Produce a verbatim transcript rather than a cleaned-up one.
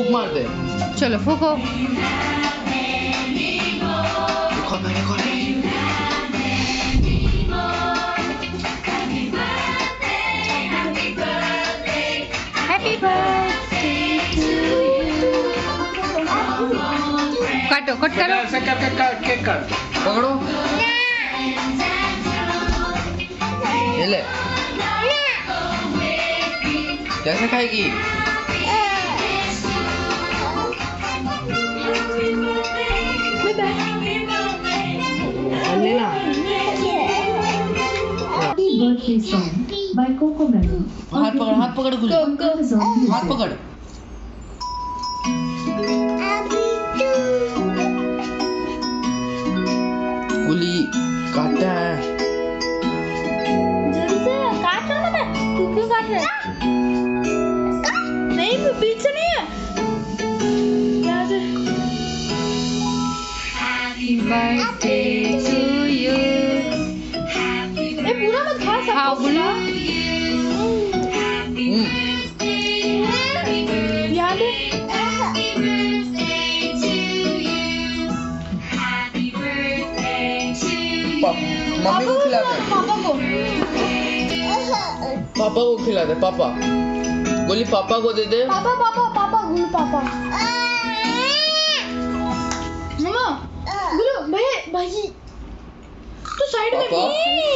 फूक मार दे। चलो फूको। देखो ना देखो ना। Happy birthday to you. काटो कट करो। ऐसे कर कर कर केक काट। पकड़ो। ये ले। कैसे खाएगी? लेना। Birthday song by Coco Melon. हाथ पकड़ हाथ पकड़ गुली। हाथ पकड़। गुली काटा है। जल्दी से काट रहा ना मैं। तू क्यों काट रहा है? नहीं पीछे नहीं है। Happy birthday to you. ये पूरा मत खा सकते। हाँ बोलो। याद है? मम्मी को खिला दे। पापा को। पापा को खिला दे। पापा गोली पापा को दे दे। पापा पापा पापा गुलू पापा। मम्मा गुलू भाई भाई तू साइड में पापा? नहीं